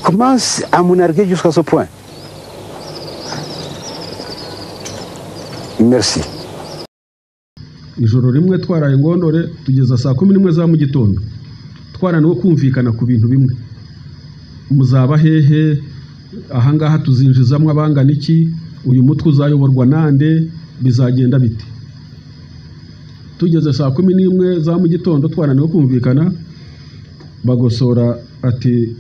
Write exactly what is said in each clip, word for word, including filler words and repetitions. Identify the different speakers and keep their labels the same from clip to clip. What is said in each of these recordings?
Speaker 1: commence à me narguer jusqu'à ce point. Merci.
Speaker 2: Ijoro rimwe twaraye ngondore tugeza saa kumi n'imwe za mu gitondo twaraniwe kumvikana ku bintu bimwe. Muzaba hehe, ahangaha tuzinjizamwe abangana iki, uyu mutwe uzayoborwa nande, bizagenda bite. Tugeze saa kumi n'imwe za mu gitondo twaraniwe kumvikana, bagosora ati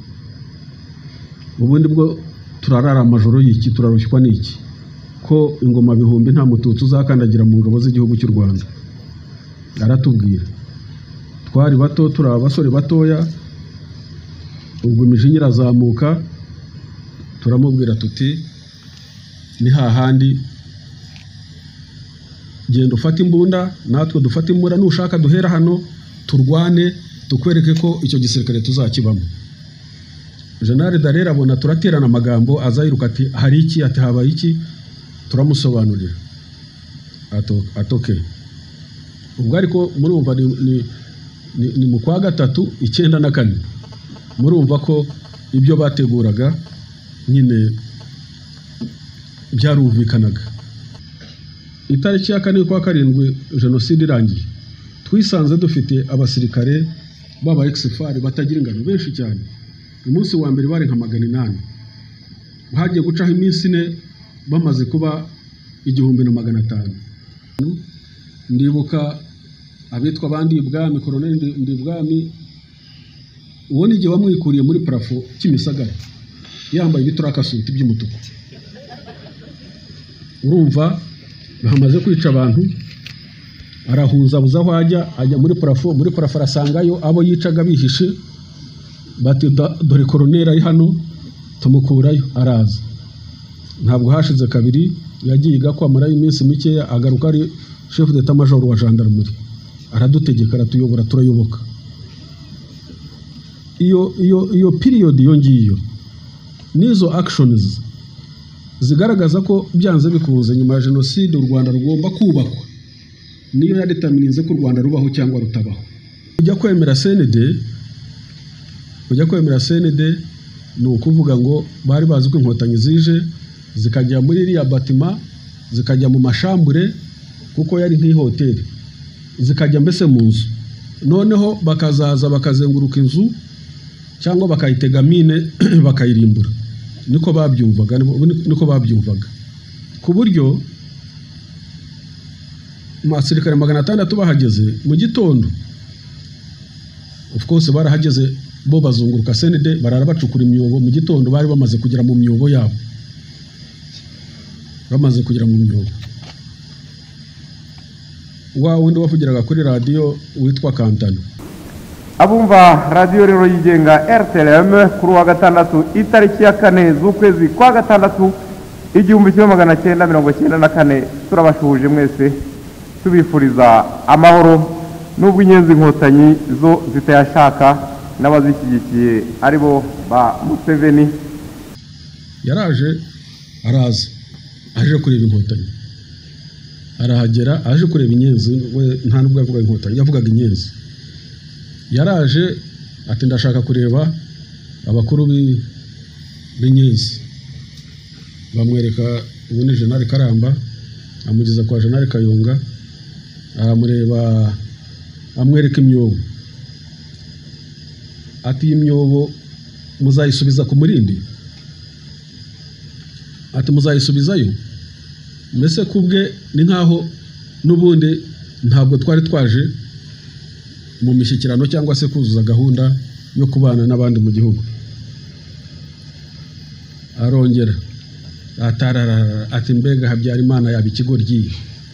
Speaker 2: ubundi bwo turarara amajoro y'iki, turarushywa n'iki ko ingoma bihumbi nta mututsi uzakandagira mu ngabo z'igihugu cy'u Rwanda. Aratubwira twari bato, turi abasore batoya, ubwo imijinya irazamuka, turamubwira tuti ni hahandi genda ufata imbunda natwe dufata imbunda, nushaka duhera hano turwane tukwereke ko icyo gisirikare tuzakibamo. General Dallaire abona turaterana amagambo, azayiruka ati hari iki, ati habaye iki, turamusobanurira atoke. Ubwo ariko murumva ni, ni, ni, ni mu kwa gatatu icyenda na kane, murumva ko ibyo bateguraga nyine byarumvikanaga. Itariki ya kane kwa karindwi jenoside irangiye, twisanze dufite abasirikare baba ex-far batagira ingano benshi cyane. Umunsi wa mbere bari nka magana inani, hagiye gucaho iminsi ine bamaze kuba igihumbi na magana atanu. Ndibuka abitwa abandi ibwami, Colonel Ndibwami, uwo ni gihe wamwikuriye muri parafo Kimisagara yambaye ibiturakasuti by'umutuku. Urumva bahamaze kwica abantu, arahuza buza aho ajya, ajya muri parafo, muri parafo arasangayo abo yicaga bihishe, bati dore Colonel ari hano, tumukurayo. Araza, ntabwo hashize kabiri yagiye gakwamara iminsi mikeya, agaruka ari chef d'état major wa gendarmerie, aradutegeka, aratuyobora, turayoboka. Iyo iyo iyo period yo ngiyo nizo actions zigaragaza ko byanze bikunze nyuma ya jenoside u Rwanda rugomba kubakwa, niyo yadeterminize ko u Rwanda rubaho cyangwa rutabaho. Kujya kwemera C N D, kujya kwemera C N D ni ukuvuga ngo bari bazi ko inkotanyi zije zikajya muri iriya batima, zikajya mu mashambure kuko yari nk'ihoteli, zikajya mbese mu nzu, noneho bakazaza bakazenguruka inzu cyangwa bakayitega mine bakayirimbura. Niko babyumvaga, niko babyumvaga ku buryo masirikare magana atandatu bahageze mu gitondo. Of course barahageze bo bazunguruka C N D, barara bacukura imyobo. Mu gitondo bari bamaze kugera mu myobo yabo, bamaze kugera mu myobo. Wa wundi wavugiraga kuri radio witwa Kantano.
Speaker 3: Abumva radio rero yigenga R T L M kuri wa gatandatu itariki ya kane z'ukwezi kwa gatandatu igihumbi kimwe magana cyenda mirongo cyenda na kane, turabashuhuje mwese tubifuriza amahoro, nubwo inyenzi inkotanyi zo zitayashaka n'abazishyigikiye aribo ba Museveni.
Speaker 2: Yaraje araza aje kureba inkotanyi, arahagera aje kureba inyenzi, we nta nubwo yavuga inkotanyi, yavugaga inyenzi. Yaraje ati ndashaka kureba abakuru b'inyenzi, bamwereka ubu ni General Karamba, amugeza kwa General Kayonga, aramureba amwereka imyobo, ati imyobo muzayisubiza ku murindi, ati muzayisubizayo. Mbese kubwe ni nkaho n'ubundi ntabwo twari twaje mu mishyikirano cyangwa se kuzuza gahunda yo kubana n'abandi mu gihugu. Arongera atarara ati mbega Habyarimana yaba ikigoryi,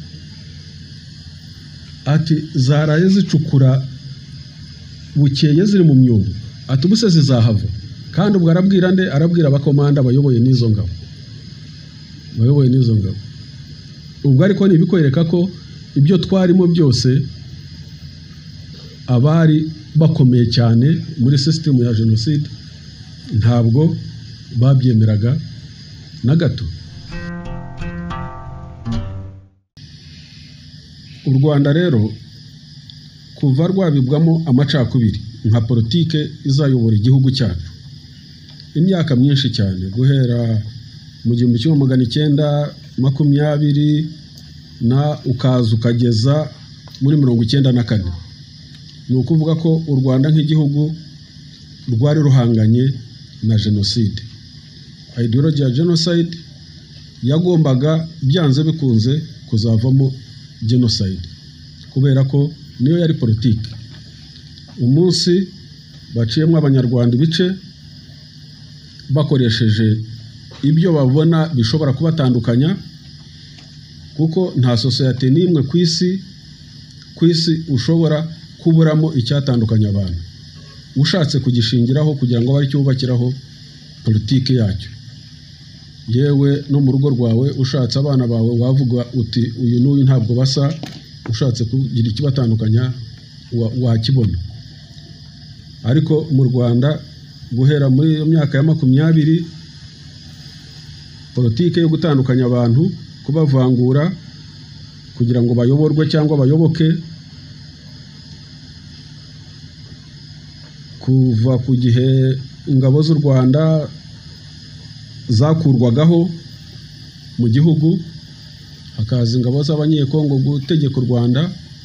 Speaker 2: ati zaraye zicukura bukeye ziri mu myobo, ati ubuse zizahava. Kandi ubwo arabwira nde? Arabwira abakomanda bayoboye n'izo ngabo, bayoboye n'izo ngabo. Ubwo ariko ni bikwereka ko ibyo twarimo byose abari bakomeye cyane muri system ya jenoside ntabwo babyemeraga na gato. U Rwanda rero kuva rwabibwamo amacakubiri nka politike izayobora igihugu cyacu, imyaka myinshi cyane guhera mu gihumbi kimwe magana icyenda makumyabiri na ukaza ukageza muri mirongo icyenda na kane. Ni ukuvuga ko u Rwanda nk'igihugu rwari ruhanganye na jenoside. Ideology ya genocide yagombaga byanze bikunze kuzavamo genocide kubera ko niyo yari politiki. Umunsi baciyemo abanyarwanda ibice bakoresheje ibyo babona bishobora kubatandukanya, kuko nta societe n'imwe ku isi ku isi ushobora kuburamo icyatandukanya abantu ushatse kugishingiraho kugira ngo bari cyubakiraho politiki yacyo. Yewe no mu rugo rwawe ushatse abana bawe wavuga uti uyu n'uyu ntabwo basa, ushatse kugira ikibatandukanya wakibona. Ariko mu Rwanda guhera muri iyo myaka ya makumyabiri politiki yo gutandukanya abantu, kubavangura kugira ngo bayoborwe cyangwa bayoboke, kuva ku gihe ingabo z'u Rwanda zakurwagaho mu gihugu hakaza ingabo z'abanyekongo gutegeka u Rwanda,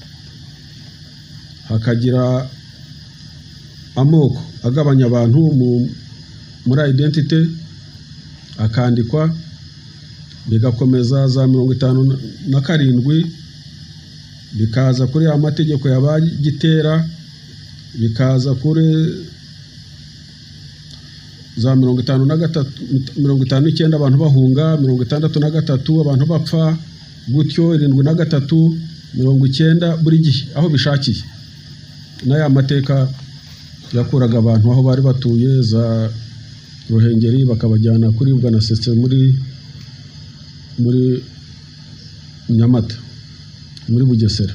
Speaker 2: hakagira amoko agabanya abantu muri identity akandikwa, bigakomeza za mirongo itanu na karindwi bikaza kuri amategeko y'abagitera, bikaza kuri za mirongo itanu na gatatu mirongo itanu n'icyenda abantu bahunga, mirongo itandatu na gatatu abantu bapfa, gutyo irindwi na gatatu mirongo icyenda buri gihe aho bishakiye. N'aya mateka yakuraga abantu aho bari batuye za Ruhengeri bakabajyana kuri Bwanasetse muri muri Nyamata muri Bugesera.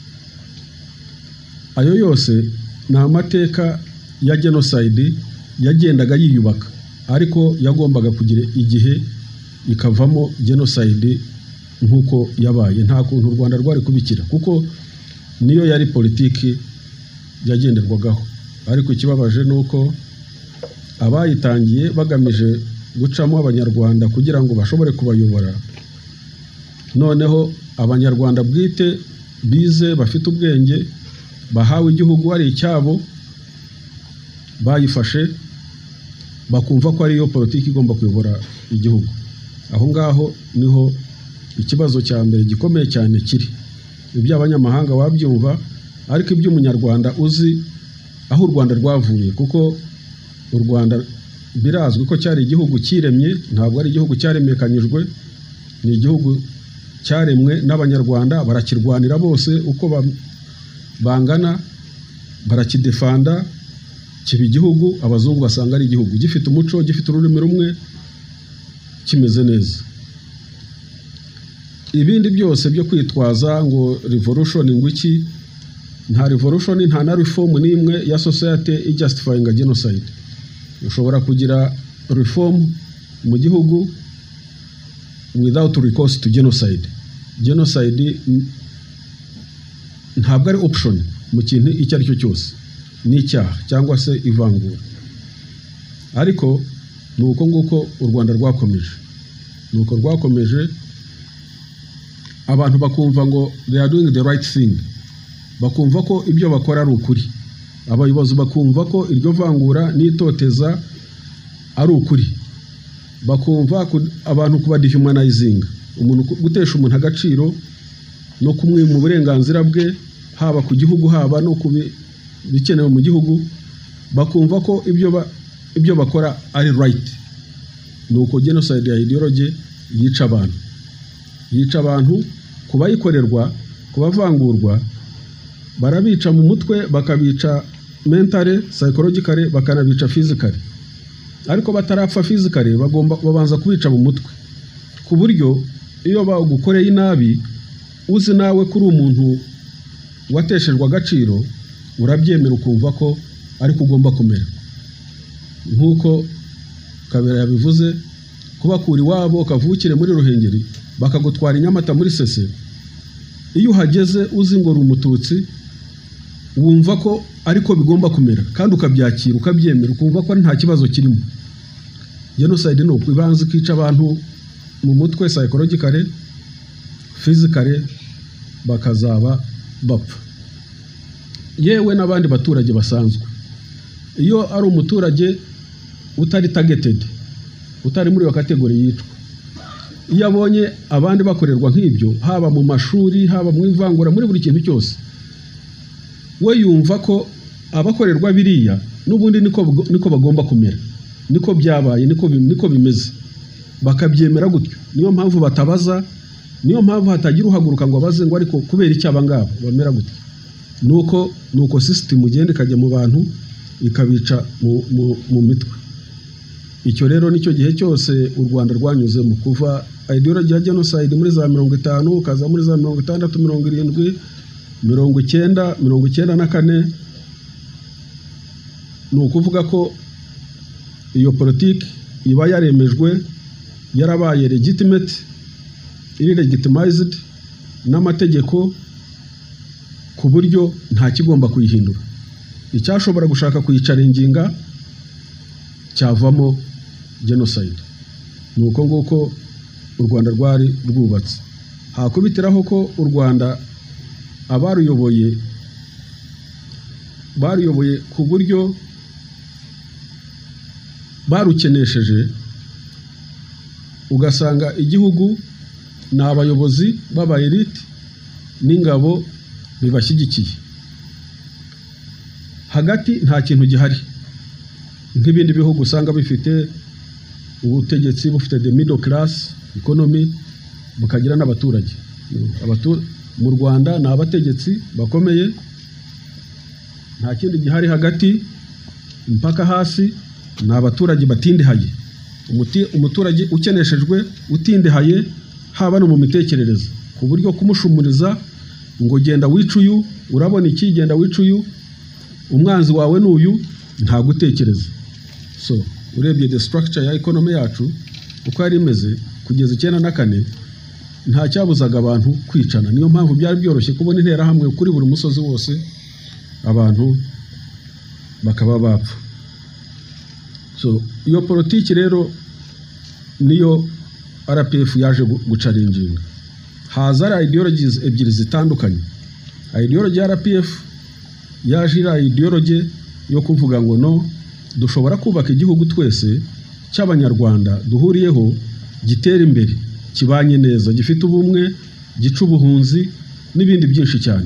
Speaker 2: Ayo yose ni amateka ya genocide yagendaga yiyubaka, ariko yagombaga kugira igihe ikavamo genocide nk'uko yabaye. Nta kuntu u Rwanda rwari kubikira kuko niyo yari politiki yagenderwagaho. Ariko ikibabaje ni uko abayitangiye bagamije gucamo abanyarwanda kugira ngo bashobore kubayobora, noneho abanyarwanda bwite bize bafite ubwenge bahawe igihugu ari icyabo bayifashe bakumva ko ariyo politiki igomba kuyobora igihugu. Aho ngaho niho ikibazo cya mbere gikomeye cyane kiri. Iby'abanyamahanga wabyumva, ariko iby'umunyarwanda uzi aho u Rwanda rwavuye, kuko u Rwanda birazwi ko cyari igihugu kiremye, ntabwo ari igihugu cyaremekanyijwe, ni igihugu cyaremwe n'abanyarwanda barakirwanira bose uko bangana, barakidefanda kiba igihugu abazungu basanga ari igihugu gifite umuco, gifite ururimi rumwe, kimeze neza. Ibindi byose byo kwitwaza ngo revolution ngwiki, nta revolution nta na reform n'imwe ya society ijustifying genocide. Ushobora kugira reform mu gihugu without recourse to genocide. Genocide ntabwo ari option mu kintu icyo ari cyo cyose, ni icyaha cyangwa se ivangura. Ariko ni uko nguko u Rwanda rwakomeje, ni uko rwakomeje abantu bakumva ngo they are doing the right thing, bakumva ko ibyo bakora ari ukuri. Abayobozi bakumva ko iryo vangura n'itoteza ari ukuri, bakumva abantu kuba dehumanizing, umuntu gutesha umuntu agaciro no kumwima uburenganzira bwe, haba ku gihugu haba no ku bikenewe mu gihugu, bakumva ko ibyo ba, ibyo bakora ari right. Nuko genocide ya ideology yica abantu, yica abantu kubayikorerwa, kubavangurwa, barabica mu mutwe, bakabica mentally, psychologically, bakanabica physically. Ariko batarapfa physically bagomba babanza kubica mu mutwe, ku buryo iyo bagukoreye inabi uzi nawe kuri umuntu wateshejwe agaciro urabyemera ukumva ko ariko ugomba kumera. Nkuko Kabera yabivuze, kubakura iwabo kavukire muri Ruhengeri bakagutwara Nyamata muri Sese, iyo uhageze uzi ngo uri umututsi wumva ko ariko bigomba kumera, kandi ukabyakira ukabyemera ukumva ko nta kibazo kirimo. genocide no kwibanza kica abantu mu mutwe psychologically physically bakazaba bapfa yewe n'abandi baturage basanzwe. Iyo ari umuturage utari targeted utari muri iyo kategori yitwa, iyo abonye abandi bakorerwa nk'ibyo haba mu mashuri haba mu ivangura muri buri kintu cyose, we yumva ko abakorerwa biriya n'ubundi niko niko bagomba kumera, niko byabaye, niko niko bimeze, bakabyemera gutyo. Niyo mpamvu batabaza, niyo mpamvu hatagira uhaguruka ngo abaze ngo ariko kubera iki abangabo bamera gutyo. Nuko nuko system ugenda ikajya mu bantu ikabica mu, mu, mu mitwe. Icyo rero nicyo gihe cyose u Rwanda rwanyuzemo kuva ideology ya genocide muri za mirongo itanu ukaza muri za mirongo itandatu mirongo irindwi mirongo icyenda mirongo icyenda na kane. Ni ukuvuga ko iyo politiki iba yaremejwe, yarabaye legitimate, iri legitimized n'amategeko ku buryo nta kigomba kuyihindura. Icyashobora gushaka kuyicaringinga cyavamo genocide. Nuko nguko u Rwanda rwari rwubatse. Hakubitiraho ko u Rwanda abaruyoboye baruyoboye ku buryo barukenesheje, ugasanga igihugu ni abayobozi b'aba elite n'ingabo bibashyigikiye. Hagati nta kintu gihari nk'ibindi bihugu usanga bifite ubutegetsi bufite the middle class economy bukagira n'abaturage. Mu Rwanda ni abategetsi bakomeye, nta kindi gihari hagati, mpaka hasi ni abaturage batindihaye. Umuturage ukeneshejwe utindihaye haba no mu mitekerereze, ku buryo kumushumuriza ngo genda wicuyu, urabona iki, genda wicuyu, umwanzi wawe n'uyu, nta gutekereza. So urebye the structure ya economy yacu uko yari imeze kugeza icyenda na kane, nta cyabuzaga abantu kwicana. Niyo mpamvu byari byoroshye kubona intera hamwe kuri buri musozi wose abantu bakaba bapfa. So iyo politiki rero niyo R P F yaje gucaringinga. Haza ari ideologies ebyiri zitandukanye. Ideology ya R P F yaje iri ideology yo kuvuga ngo no, dushobora kubaka igihugu twese cy'abanyarwanda duhuriyeho gitera imbere, kibanye neza, gifite ubumwe, gica ubuhunzi n'ibindi byinshi cyane.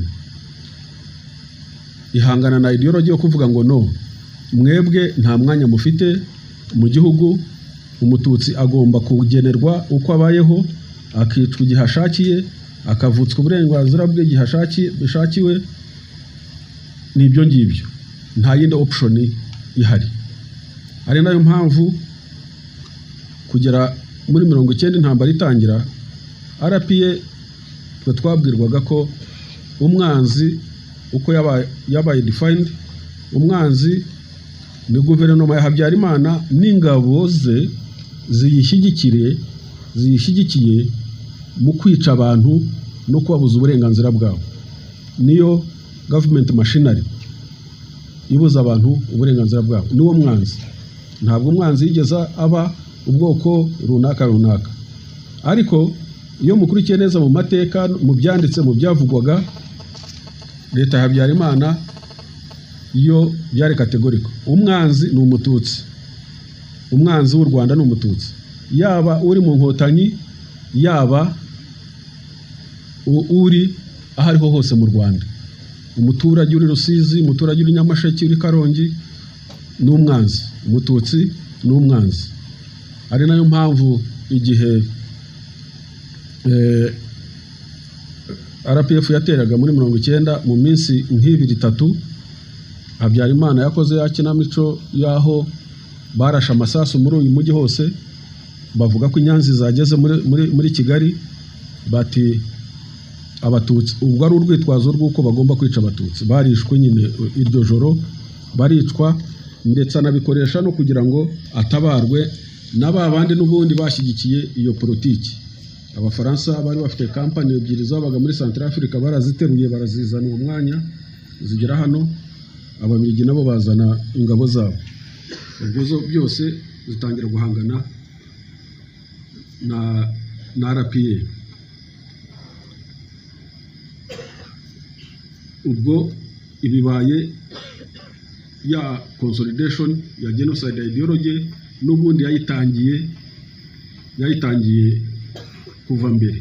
Speaker 2: Ihangana na ideology yo kuvuga ngo no, mwebwe nta mwanya mufite mu gihugu, umututsi agomba kugenerwa uko abayeho, akicwa igihe ashakiye, akavutswa uburenganzira bwe igihe bishakiwe. Nibyo ngibyo, nta yindi option ihari. Ari nayo mpamvu kugera muri mirongo icyenda intambara itangira, R P A twe twabwirwaga ko umwanzi uko yabaye yabaye defined, umwanzi ni guverinoma ya Habyarimana n'ingabo ze ziyishyigikire ziyishyigikiye mu kwica abantu no kubabuza uburenganzira bwabo. Niyo government machinery ibuza abantu uburenganzira bwabo, niwo mwanzi. Ntabwo umwanzi yigeza aba ubwoko runaka runaka. Ariko iyo mukurikiye neza mu mateka, mu byanditse, mu byavugwaga, leta ya Habyarimana iyo byari kategoriko, umwanzi ni umututsi, umwanzi w'u Rwanda ni umututsi, yaba uri mu nkotanyi, yaba uri ahariho hose mu Rwanda. Umuturage uri Rusizi, umuturage uri Nyamasheke, uri Karongi, ni umwanzi. Umututsi ni umwanzi. Ari nayo mpamvu igihe eh, R P F yateraga muri mirongo icyenda mu minsi nk'ibiri itatu, Habyarimana yakoze ya kinamico yaho barasha amasasu muri uyu mujyi hose, bavuga ko inyanzi zageze muri, muri, muri Kigali, bati abatutsi, ubwo ari urwitwazo rw'uko bagomba kwica abatutsi. Barishwe nyine iryo joro, baricwa, ndetse anabikoresha no kugira ngo atabarwe n'ababandi n'ubundi bashyigikiye iyo politiki. Abafaransa bari bafite kampani ebyiri zabaga muri Central Africa, baraziteruye barazizana uwo mwanya zigera hano, Ababiligi nabo bazana ingabo zabo. ubwo zo byose zitangira guhangana na na R P A. Ubwo ibibaye ya consolidation ya genocide ideology n'ubundi yayitangiye yayitangiye kuva mbere.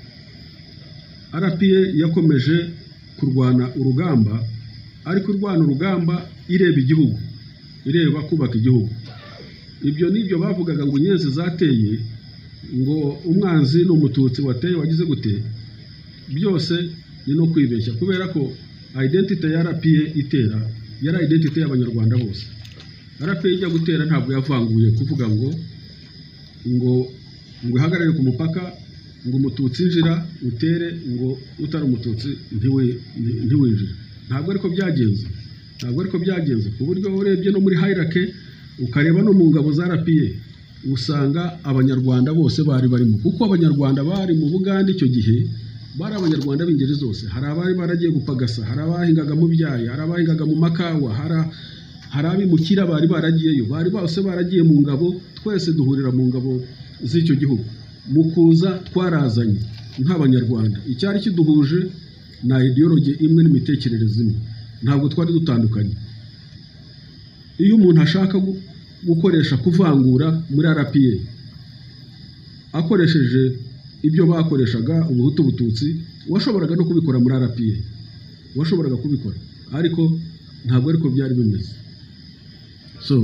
Speaker 2: R P A yakomeje kurwana urugamba, ariko kurwana urugamba ireba igihugu, ireba kubaka igihugu. Ibyo nibyo bavugaga ngo inyenzi zateye, ngo umwanzi n'umututsi wateye wagize gute, byose ni no kwibeshya, kubera ko identity ya R P A itera yari identity y'abanyarwanda bose. R P A ijya gutera ntabwo yavanguye kuvuga ngo ngo ngo ihagarare ku mupaka, ngo umututsi injira utere, ngo utari umututsi ntiwinjira. Ntabwo ariko byagenze, ntabwo ariko byagenze ku buryo urebye no muri hierarchy ukareba no mu ngabo za R P A usanga abanyarwanda bose bari barimo, kuko abanyarwanda bari mu Buganda icyo gihe bari abanyarwanda b'ingeri zose. Hari abari baragiye gupagasa, hari abahingaga mu byayi, hari abahingaga mu makawa, hari abimukira bari baragiyeyo, bari bose baragiye mu ngabo. Twese duhurira mu ngabo z'icyo gihugu, mu kuza twarazanye nk'abanyarwanda. Icyari kiduhuje na ideology imwe n'imitekerereze imwe, ntabwo twari dutandukanye. Iyo umuntu ashaka gukoresha kuvangura muri R P A akoresheje ibyo bakoreshaga ubuhutu bututsi, washoboraga no kubikora muri R P A, washoboraga kubikora, ariko ntabwo ariko byari bimeze. So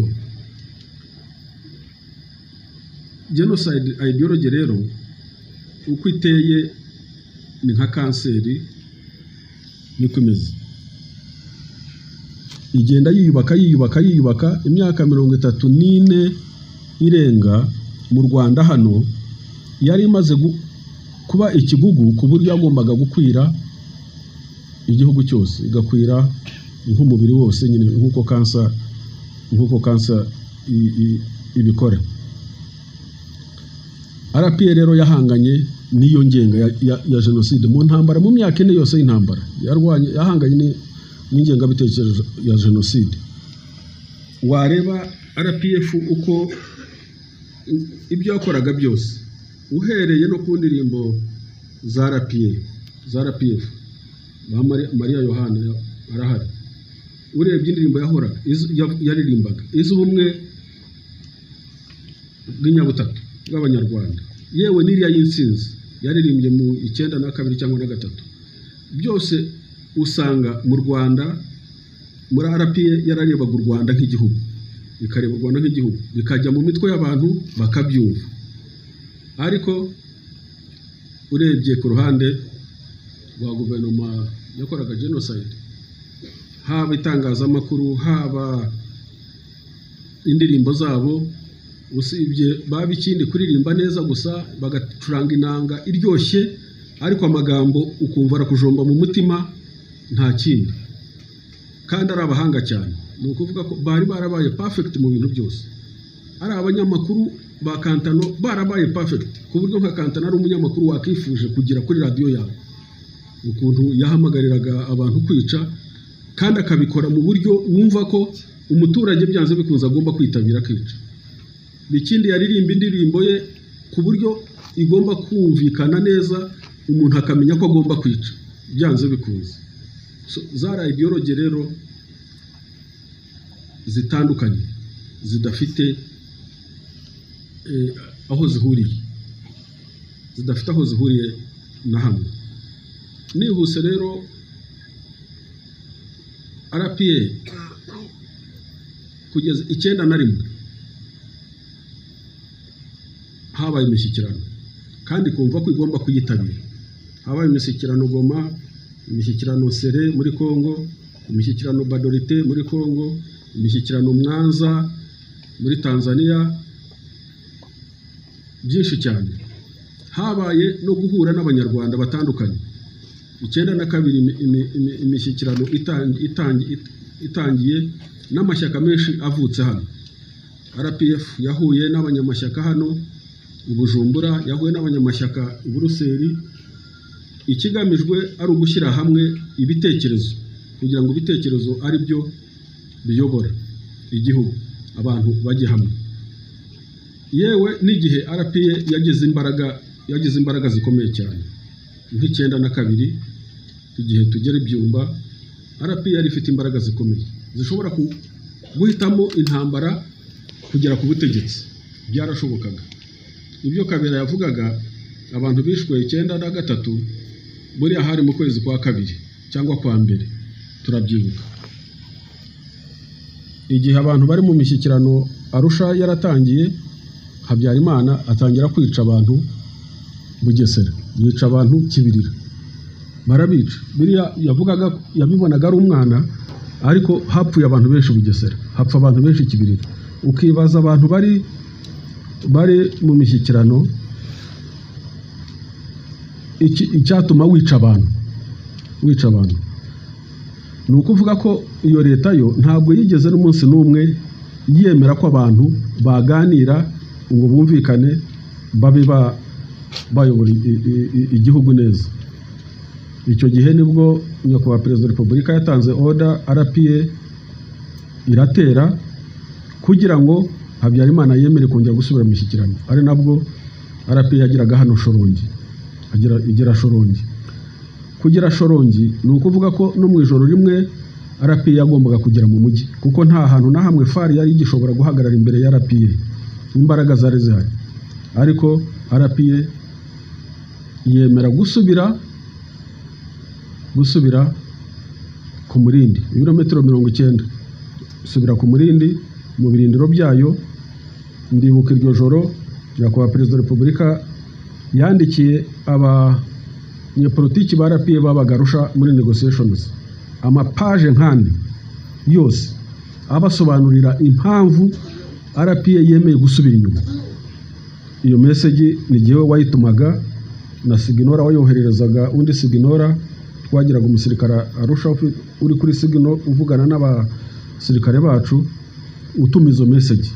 Speaker 2: genocide ideology rero uko iteye ni nka kanseri, niko imeze. Igenda yiyubaka yiyubaka yiyubaka. Imyaka mirongo itatu n'ine irenga mu Rwanda hano yari imaze kuba ikigugu, ku buryo yagombaga gukwira igihugu cyose, igakwira nk'umubiri wose, nyine nk'uko kansa nk'uko kansa ibikora. R P A rero yahanganye n'iyo ngenga ya, ya, ya genocide mu ntambara, mu myaka ine yose y'intambara yarwanye, yahanganye n'ingengabitekerezo ya genocide. Wareba R P F uko ibyo yakoraga byose, uhereye no ku ndirimbo za R P A za R P F, ba Maria Yohana arahari, urebye indirimbo yahoraga yaririmbaga iz'ubumwe bw'inyabutatu bw'abanyarwanda, yewe n'iriya y'insinzi yaririmbye mu icyenda na kabiri cyangwa na gatatu. Byose usanga mu Rwanda muri R P A yararebaga u Rwanda nk'igihugu, bikareba u Rwanda nk'igihugu, bikajya mu mitwe y'abantu bakabyumva. Ariko urebye ku ruhande rwa guverinoma yakoraga genocide, haba itangazamakuru, haba indirimbo zabo, usibye baba ikindi kuririmba neza gusa, bagacuranga inanga iryoshye, ariko amagambo ukumva arakujomba mu mutima, nta kindi. Kandi ari abahanga cyane, ni ukuvuga ko bari barabaye perfect mu bintu byose. Ari abanyamakuru ba Kantano barabaye perfect, ku buryo nka Kantano ari umunyamakuru wakifuje kugira kuri radio yawe, ukuntu yahamagariraga abantu kwica, kandi akabikora mu buryo wumva ko umuturage byanze bikunze agomba kwitabira kwica. Bikindi yaririmba indirimbo ye ku buryo igomba kumvikana neza, umuntu akamenya ko agomba kwica byanze bikunze. So, zara ideology rero zitandukanye, zidafite eh, aho zihuriye zidafite aho zihuriye na hamwe. Nihuse rero R P A kugeza icyenda na rimwe habaye imishyikirano, kandi kumva ko igomba kuyitabira. Habaye imishyikirano Goma, imishyikirano Sere muri Kongo, imishyikirano Badorite muri Kongo, imishyikirano Mwanza muri Tanzania, byinshi cyane. Habaye no guhura n'abanyarwanda batandukanye. Icyenda na kabiri imishyikirano itangiye n'amashyaka menshi avutse hano. R P F yahuye n'abanyamashyaka hano i Bujumbura, yahuye n'abanyamashyaka i Buruseli. Ikigamijwe ari ugushyira hamwe ibitekerezo, kugira ngo ibitekerezo ari byo biyobora igihugu. abantu bajye hamwe. Yewe n'igihe R P A yagize imbaraga yagize imbaraga zikomeye cyane nk'icyenda na kabiri igihe tugera ibyumba, R P A yari ifite imbaraga zikomeye zishobora guhitamo intambara kugera ku butegetsi. Byarashobokaga. Ibyo Kabera yavugaga abantu bishwe icyenda na gatatu buriya hari mu kwezi kwa kabiri cyangwa kwa mbere, turabyibuka. Igihe abantu bari mu mishyikirano Arusha yaratangiye, Habyarimana atangira kwica abantu Bugesera, yica abantu Kibirira, barabica. Biriya yavugaga yabibonaga ari umwana, ariko hapfuye abantu benshi Bugesera, hapfa abantu benshi Kibirira. Ukibaza abantu bari bari mu mishyikirano iki icyatuma wica abantu wica abantu ni ukuvuga ko iyo leta yo ntabwo yigeze n'umunsi n'umwe yemera ko abantu baganira ngo bumvikane babe bayobora igihugu neza. Icyo gihe nibwo nyakubahwa Perezida wa Repubulika yatanze order, R P A iratera kugira ngo Habyarimana yemere kongera gusubira mu mishyikirano. Ari nabwo R P A yagiraga hano Shorongi, agira igera Shorongi. Kugera Shorongi ni ukuvuga ko no mu ijoro rimwe R P A yagombaga kugera mu mujyi, kuko nta hantu na hamwe F A R yari igishobora guhagarara imbere ya R P A, imbaraga zari zihari. Ariko R P A yemera gusubira gusubira ku Murindi ibirometero mirongo icyenda, subira ku Murindi mu birindiro byayo. Ndibuka iryo joro nyakubahwa Perezida wa Repubulika yandikiye abanyepolitiki ba R P A babaga Arusha muri negotiations amapaje nkane yose abasobanurira impamvu R P A yemeye gusubira inyuma. Iyo message ni gihe wayitumaga na Signora wayohererezaga undi Signora, twagiraga umusirikare Arusha uri kuri Signal uvugana n'abasirikare bacu utuma izo message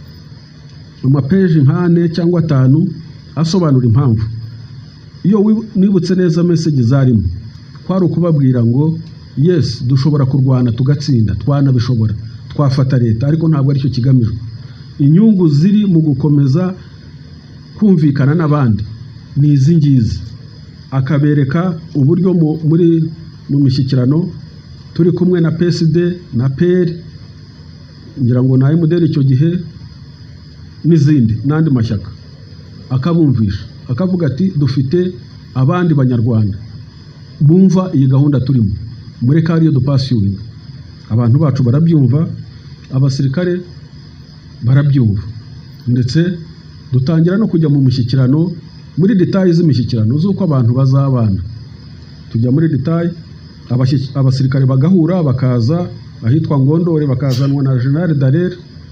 Speaker 2: amapeje nkane cyangwa atanu asobanura impamvu. Iyo nibutse neza message zarimo kwari ukubabwira ngo yes dushobora kurwana tugatsinda, twanabishobora, twafata leta, ariko ntabwo ari cyo kigamijwe. Inyungu ziri mu gukomeza kumvikana n'abandi ni izi ngizi. Akabereka uburyo muri mu mishyikirano turi kumwe na P S D na P R ngira ngo na M D R icyo gihe n'izindi n'andi mashyaka, akabumvisha akavuga ati dufite abandi banyarwanda bumva iyi gahunda turimo, muri kariyo dupasiyuringa. Abantu bacu barabyumva, abasirikare barabyumva, ndetse dutangira no kujya mu mishyikirano muri detail z'imishyikirano z'uko abantu bazabana. Tujya muri detail, abasirikare bagahura bakaza ahitwa Ngondore, bakazanwa na General Darer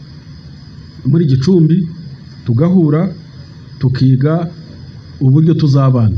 Speaker 2: muri Gicumbi, tugahura tukiga uburyo tuzabana.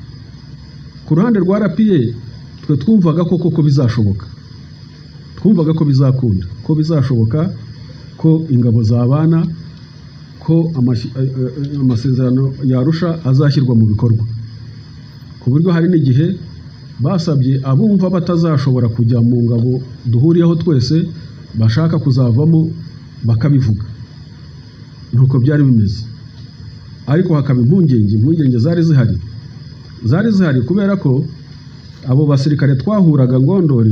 Speaker 2: Ku ruhande rwa R P A twe twumvaga ko koko bizashoboka, twumvaga ko bizakunda, ko bizashoboka ko ingabo zabana, ko amasezerano yarusha azashyirwa mu bikorwa. Ku buryo hari n'igihe basabye abumva batazashobora kujya mu ngabo duhuriyeho twese bashaka kuzavamo bakabivuga. Nuko byari bimeze, ariko hakaba impungenge impungenge zari zihari zari zihari kubera ko abo basirikare twahuraga Ngondore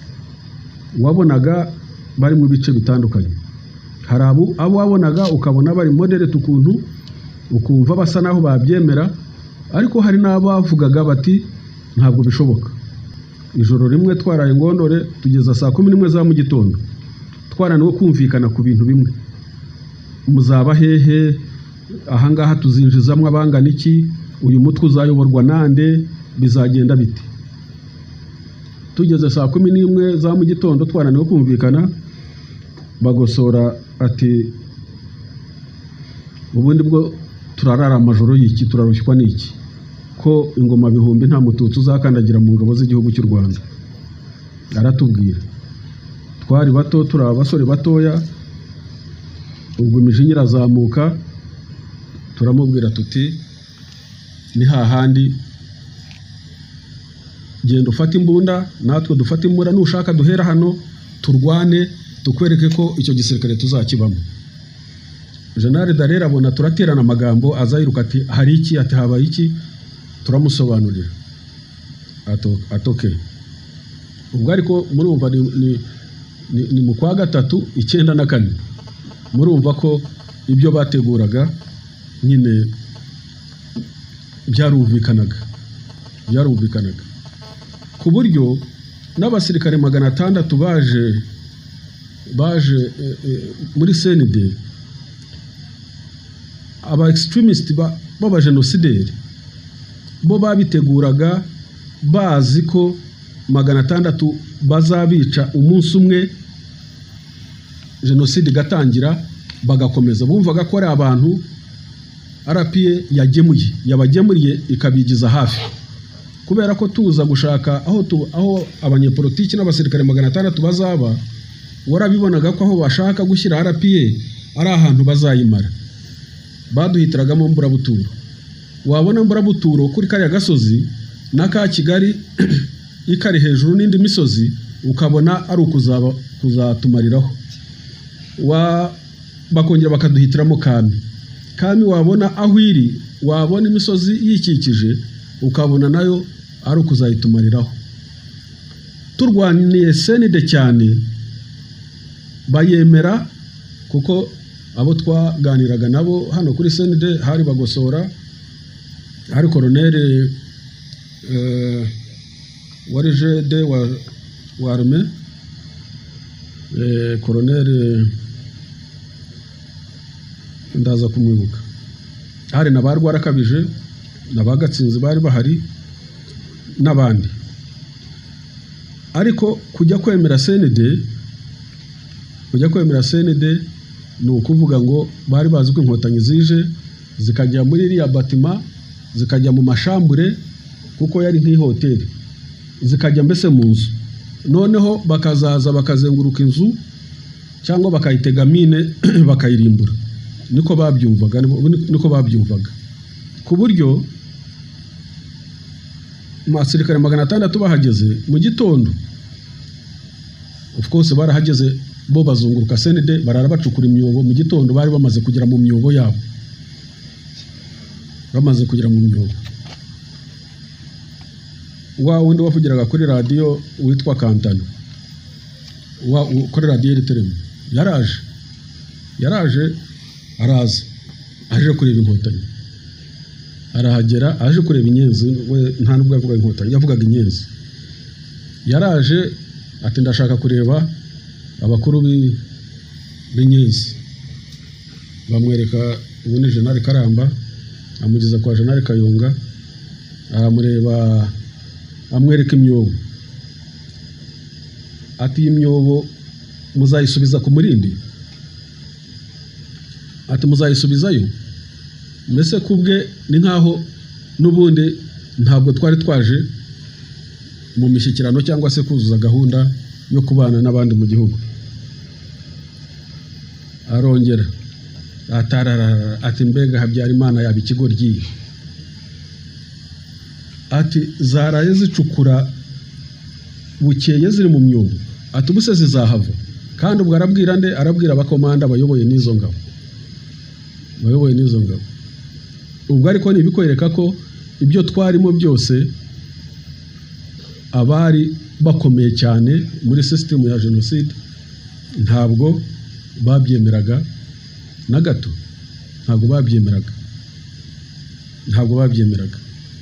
Speaker 2: wabonaga bari mu bice bitandukanye. Hari abo abo wabonaga ukabona bari moderate ukuntu, ukumva basa naho babyemera, ariko hari n'abavugaga bati ntabwo bishoboka. Ijoro rimwe twaraye Ngondore tugeza saa kumi n'imwe za mu gitondo, twaraniwe kumvikana ku bintu bimwe. Muzaba hehe, ahangaha tuzinjizamwe abangana iki, uyu mutwe uzayoborwa nande, bizagenda biti. Tugeze saa kumi n'imwe za mu gitondo twaraniwe kumvikana, bagosora ati ubundi bwo turarara amajoro y'iki, turarushywa n'iki ko ingoma bihumbi nta mututsi uzakandagira mu ngabo z'igihugu cy'u Rwanda. Aratubwira twari bato, turi abasore batoya, ubwo imijinya irazamuka, turamubwira tuti ni hahandi genda ufata imbunda natwe dufata imbunda, nushaka duhera hano turwane tukwereke ko icyo gisirikare tuzakibamo. General Darera abona turaterana amagambo azayiruka ati hari iki, ati habaye iki, turamusobanurira ato atoke. Ubwo ariko murumva ni, ni, ni, ni mu kwa gatatu icyenda na kane, murumva ko ibyo bateguraga nyine byarumvikanaga byarumvikanaga ku buryo n'abasirikare magana atandatu baje baje e, e, muri C N D, aba extremist baba genocidaire bo babiteguraga bazi ko magana atandatu bazabica umunsi umwe genocide gatangira bagakomeza. Bumvaga ko ari abantu R P A yagemuye yabagemuriye ikabigiza hafi, kubera ko tuza gushaka aho tu, aho abanyepolitiki n'abasirikare magana atandatu bazaba, warabibonaga ko aho bashaka gushyira R P A ari ahantu bazayimara. Baduhitiragamo Mburabuturo, wabona Mburabuturo kuri kariya gasozi n'aka Kigali ikari hejuru n'indi misozi, ukabona ari ukuzaba kuzatumariraho. Wa bakongera bakaduhitiramo Kami Kami wabona aho iri, wabona imisozi yikikije, ukabona nayo ari ukuzayitumariraho. Turwaniye C N D cyane bayemera, kuko abo twaganiraga nabo hano kuri C N D hari Bagosora, hari Colonel uh, wari G D wa wa arme, eh, Colonel ndaza kumwibuka, hari nabarwara kabije nabagatsinzi bari bahari n'abandi. Ariko kujya kwemera C N D kujya kwemera C N D ni ukuvuga ngo bari bazi ko inkotanyi zije zikajya muri iriya batima, zikajya mu mashambure, kuko yari nk'ihoteli, zikajya mbese mu nzu, noneho bakazaza bakazenguruka inzu cyangwa bakayitega mine bakayirimbura. Niko babyumvaga niko babyumvaga ku buryo masirikare magana atandatu bahageze mu gitondo. Of course barahageze bo bazunguruka C N D, barara bacukura imyobo mu gitondo, bari bamaze kugera mu myobo yabo bamaze kugera mu myobo. Wa wundi wavugiraga kuri radio witwa Kantano, wa kuri radio Riteremo, yaraje yaraje araza aje kureba inkotanyi, arahagera aje kureba inyenzi, we nta nubwo yavuga inkotanyi, yavugaga inyenzi. Yaraje ati ndashaka kureba abakuru b'inyenzi, bamwereka ubundi General Karamba, amugeza kwa General Kayonga, aramureba amwereka imyobo, ati imyobo muzayisubiza ku murindi, ati muzayisubizayo. Mbese kubwe ni nkaho n'ubundi ntabwo twari twaje mu mishyikirano cyangwa se kuzuza gahunda yo kubana n'abandi mu gihugu. Arongera atarara ati mbega Habyarimana yaba ikigoryi, ati zaraye zicukura bukeye ziri mu myobo, ati ubuse zizahava. Kandi ubwo arabwira nde? Arabwira abakomanda bayoboye n'izo ngabo bayoboye n'izo ngabo. Ubwo ariko ni bikwereka ko ibyo twarimo byose abari bakomeye cyane muri system ya genocide ntabwo babyemeraga na gato, ntabwo babyemeraga ntabwo babyemeraga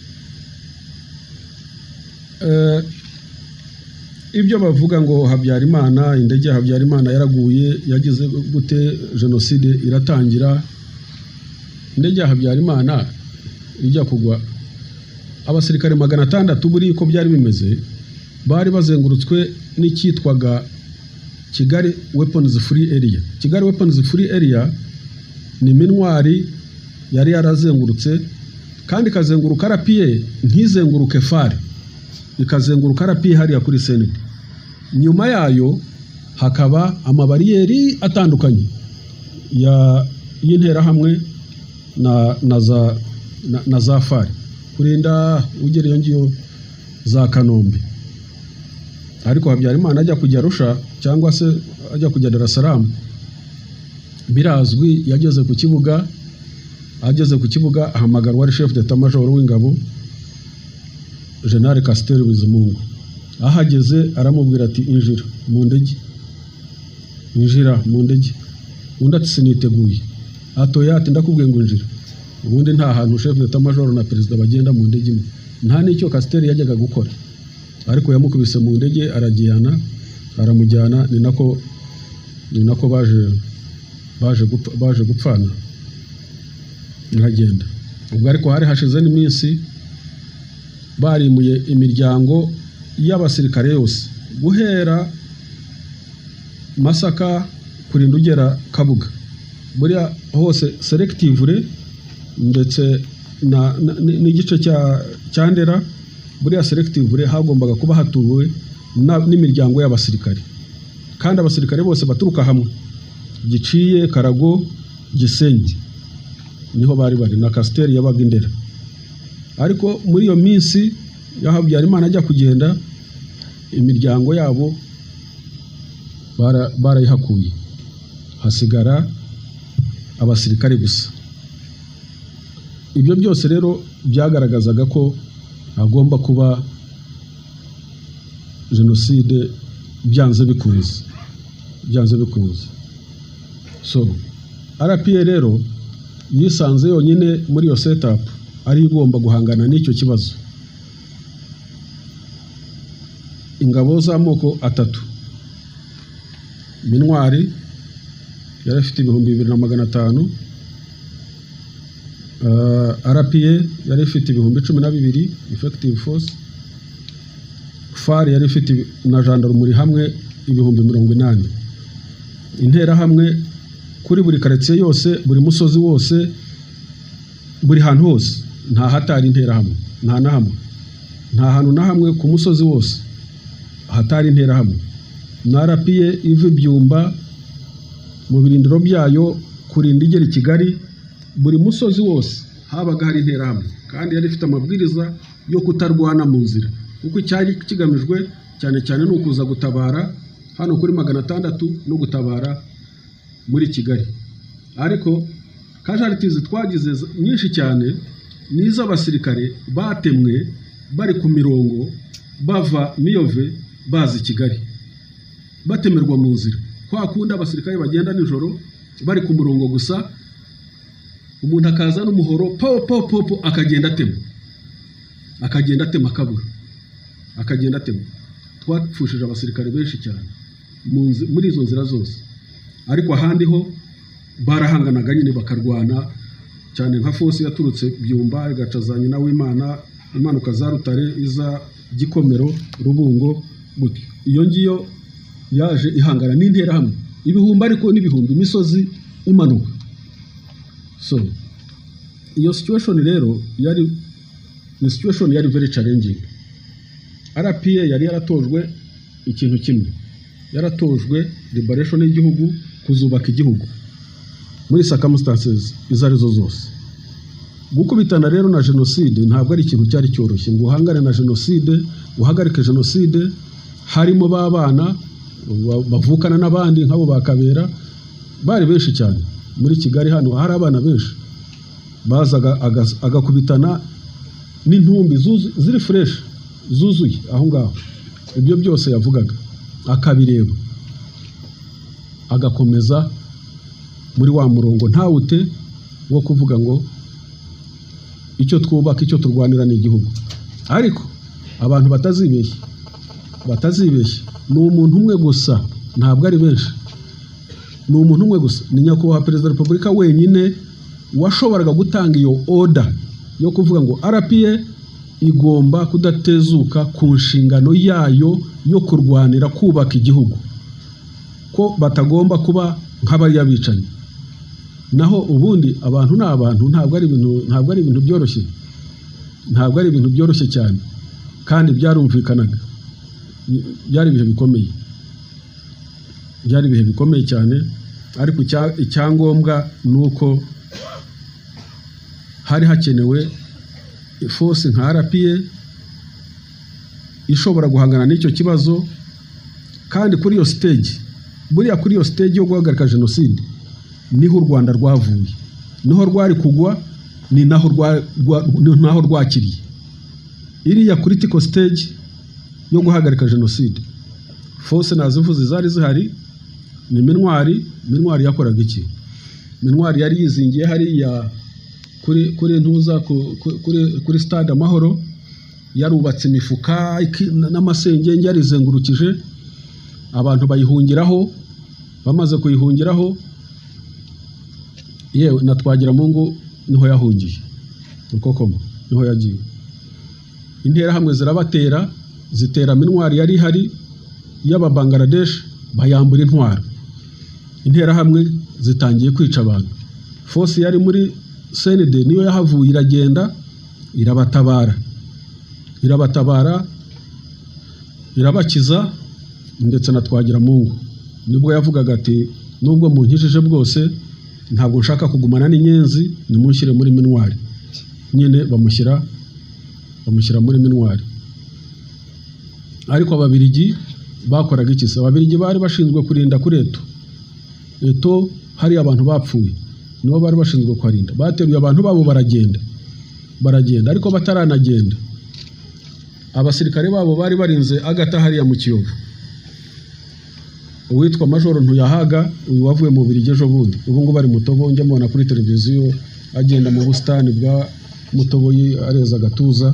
Speaker 2: eh ibyo bavuga ngo Habyarimana, indege ya Habyarimana yaraguye, yagize gute, genocide iratangira. Indege ya Habyarimana ijya kugwa, abasirikare magana atandatu buri ko byari bimeze, bari bazengurutswe n'icyitwaga Kigali Weapons Free Area. Kigali Weapons Free Area ni minwari yari yarazengurutse, kandi kazenguruka R P A ntizenguruke F A R, ikazenguruka R P A hariya kuri C N D. Nyuma yayo hakaba amabariyeri atandukanye ya y'intera hamwe na na za na, na za F A R kurinda ugereyo ngiyo za Kanombe. Ariko Habyarimana ajya kujya Arusha cyangwa se ajya kujya Dar es Salaam, birazwi yageze ku kibuga ageze ku kibuga ahamagara wari chef d'état major w'ingabo General Castell Bizimungu. Ahageze aramubwira ati injira mu ndege, injira mu ndege. Undi ati siniteguye. Atoya ati ndakubwiye ngo injira. Ubundi nta hantu chef d'état major na perezida bagenda mu ndege imwe. Nta n'icyo Castell yajyaga gukora, ariko yamukubise mu ndege aragiyana aramujyana. Ni nako ni nako baje baje gupfa, baje gupfana iragenda. Ubwo ariko hari hashize n'iminsi barimuye imiryango y'abasirikare yose guhera Masaka kurinda ugera Kabuga, buriya hose selectively, ndetse na n'igice cya cyandera buriya selectively hagombaga kuba hatuwe n'imiryango y'abasirikare, kandi abasirikare bose baturuka hamwe, Giciye, Karago, Gisenyi, niho bari bari na Castell yabaga Indera. Ariko muri iyo minsi Habyarimana ajya kugenda, imiryango yabo barayihakuye, hasigara abasirikare gusa. Ibyo byose rero byagaragazaga ko agomba kuba jenoside byanze bikunze byanze bikunze. So R P A rero yisanze yonyine muri iyo setup ari igomba guhangana n'icyo kibazo. Ingabo z'amoko atatu, Mintwari yari afite ibihumbi bibiri na magana atanu, uh, R P A yari ifite ibihumbi cumi na bibiri effective force, F A R yari ifite na gendarmerie hamwe ibihumbi mirongo inani. Intera hamwe kuri buri quartier yose, buri musozi wose, buri hantu hose, nta hatari intera hamwe, nta na hamwe, nta hantu na hamwe ku musozi wose hatari intera hamwe. Na R P A iva Byumba mu birindiro byayo kurinda igera i Kigali, buri musozi wose habaga hari intera hamwe, kandi yari ifite amabwiriza yo kutarwana mu nzira, kuko cyari kigamijwe cyane cyane no kuza gutabara hano kuri magana atandatu no gutabara muri Kigali. Ariko casualties twagize nyinshi cyane niza abasirikare batemwe bari ku mirongo bava Miyove bazi Kigali, batemerwa mu nzira. Kwa kundi abasirikare bagenda nijoro bari ku murongo gusa, umuntu akaza n'umuhoro po po po po akagenda atema akagenda atema akabura akagenda atema. Twapfushije abasirikare benshi cyane muri izo nzira zose. Ariko ahandi ho barahanganaga nyine bakarwana cyane, nka force yaturutse Byumba igacazanye na w'Imana, imanuka za Rutare iza Gikomero, Rubungo, gutyo. Iyo ngiyo yaje ihangana n'intera hamwe ibihumbi ariko n'ibihumbi imisozi imanuka. So iyo situation rero yari ni situation yari very challenging. R P A yari yaratojwe ikintu kimwe, yaratojwe liberation y'igihugu, kuzubaka igihugu muri circumstances izarizo zose. Gukubitana rero na jenoside ntabwo ari ikintu cyari cyoroshye, ngo uhangane na jenoside, uhagarike jenoside. Harimo babana bavukana n'abandi nk'abo bakabera, bari benshi cyane muri Kigali. Hano hari abana benshi bazaga agakubitana n'intumbi ziri fresh zuzuye aho ngaho. Ibyo byose yavugaga akabireba, agakomeza muri wa murongo ntawute wo kuvuga ngo icyo twubaka, icyo turwanira ni igihugu. Ariko abantu batazibeshye batazibeshye ni umuntu umwe gusa, ntabwo ari benshi, ni umuntu umwe gusa, ni nyakubahwa perezida wa Repubulika wenyine washoboraga gutanga iyo order yo kuvuga ngo R P A igomba kudatezuka ku nshingano yayo yo kurwanira kubaka igihugu, ko batagomba kuba nk'abari yabicanyi. Naho ubundi abantu n'abantu ntabwo ari ibintu ntabwo ari ibintu byoroshye, ntabwo ari ibintu byoroshye cyane, kandi byarumvikanaga. Byari ibihe bikomeye, byari ibihe bikomeye cyane. Ariko icyangombwa nuko hari hakenewe force nka R P A ishobora guhangana n'icyo kibazo kandi kuri iyo stage buriya kuri iyo stage yo guhagarika jenoside niho u Rwanda rwavuye, niho rwari kugwa, ni naho rwa naho rwakiriye. Iriya critical stage yo guhagarika jenoside force nazivuze zari zihari, ni Mintwari. Mintwari yakoraga iki? Mintwari yari yizingiye hariya kuri kuri ntuza kuri kuri stade Amahoro, yarubatse imifuka n'amasengenge yarizengurukije, abantu bayihungiraho. Bamaze kuyihungiraho, yewe na Twagiramungu niho yahungiye, uko koma niho yagiye. Intera hamwe zirabatera, zitera Mintwari yari hari y'aba Bangladesh, bayambura intwaro. Intera hamwe zitangiye kwica abantu. Force yari muri C N D niyo yahavuye, iragenda irabatabara irabatabara irabakiza, ndetse na Twagiramungu nibwo yavugaga ati nubwo munkijije bwose ntabwo nshaka kugumana n'inyenzi, nimunshyire muri Mintwari. Nyine bamushyira bamushyira muri Mintwari. Ariko ababirigi bakoraga iki se? Ababirigi bari bashinzwe kurinda kuri Eto. Eto hari abantu bapfuye, nibo bari bashinzwe kurinda. Bateruye abantu babo baragenda baragenda ariko bataranagenda, abasirikare babo bari barinze Agata hariya mu Kiyovu. Uwitwa Major Ntuyahaga, uyu wavuye mu Birigi ejo bundi, ubu ngo bari Mutobo, njya mubona kuri televiziyo agenda mu busitani bwa Mutobo areza agatuza.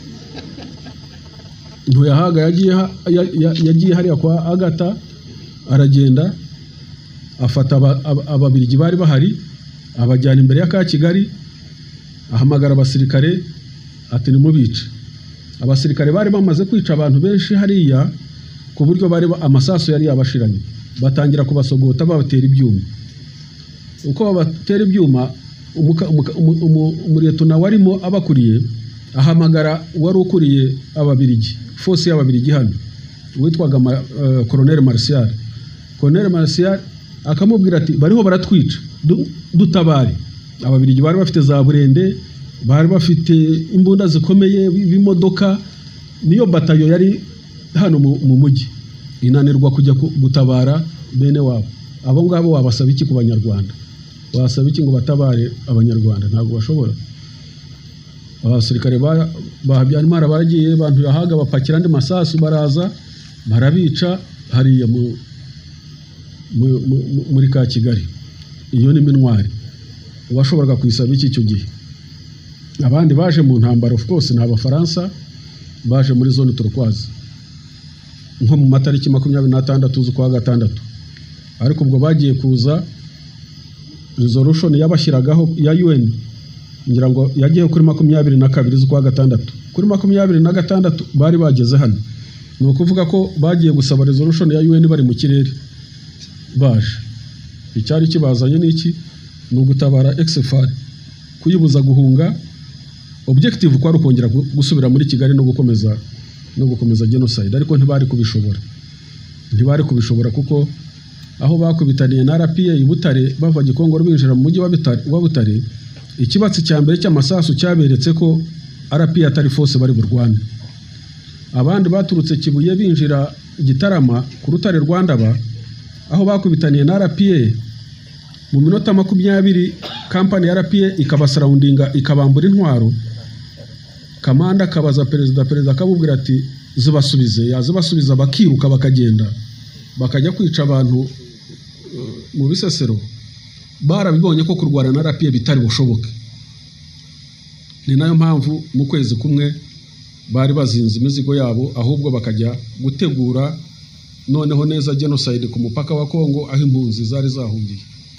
Speaker 2: Ntuyahaga yagiye yagiye hariya kwa Agata, aragenda afata ababirigi bari bahari, abajyana imbere ya ka Kigali, ahamagara abasirikare ati nimubice. Abasirikare bari bamaze kwica abantu benshi hariya ku buryo bari amasaso yari yabashiranye, batangira kubasogota babatera ibyuma. Uko babatera ibyuma, umureto na warimo abakuriye ahamagara wari ukuriye ababirigi, force y'ababirigi hano, witwaga uh, Colonel Martial. Colonel Martial akamubwira ati bariho baratwica, dutabare. Ababirigi bari bafite za burende, bari bafite imbunda zikomeye, bimodoka. Niyo batayo yari hano mu mujyi, inanirwa kujya gutabara bene wabo. Abo ngabo wabasaba iki ku Banyarwanda? Wasaba iki ngo batabare Abanyarwanda? Ntabwo bashobora. Abasirikare ba Habyarimana baragiye, abantu yahaga bapakira andi masasu, baraza barabica hariya muri ka Kigali. Iyo ni Mintwari. Ubashoboraga kwisaba iki cyo gihe? Abandi baje mu ntambara of course na Abafaransa, baje muri zone turquoise nko mu matariki makumyabiri n'atandatu z'ukwa gatandatu. Ariko ubwo bagiye kuza resolution yabashyiragaho ya U N, ngira ngo yagiye kuri makumyabiri na kabiri z'ukwa gatandatu. Kuri makumyabiri na gatandatu bari bageze hano. Ni ukuvuga ko bagiye gusaba resolution ya U N bari mu kirere baje. Icyari kibazanye n'iki? Ni ugutabara Exfar, kuyibuza guhunga. Objective kwari ukongera gusubira muri Kigali no gukomeza no gukomeza genocide, ariko ntibari kubishobora. Ntibari kubishobora kuko aho bakubitaniye na R P A i Butare bava Gikongoro binjira mu mujyi wa Butare, ikibatsi cya mbere cy'amasasu cyaberetse ko R P A atari force bari burwane. Abandi baturutse Kibuye binjira Gitarama ku rutare Rwandaba, aho bakubitaniye na R P A mu minota makumyabiri, kampani ya R P A ikabasaraundinga, ikabambura intwaro. Kamanda kabaza perezida, perezida akabubwira ati zibasubize. Yazibasubiza bakiruka bakagenda bakajya kwica abantu uh, mu Bisesero. Barabibonye ko kurwana na R P A bitari bushoboke. Ni nayo mpamvu mu kwezi kumwe bari bazinze imizigo yabo, ahubwo bakajya gutegura noneho neza genocide ku mupaka wa Kongo, aho impunzi zari zahungiye.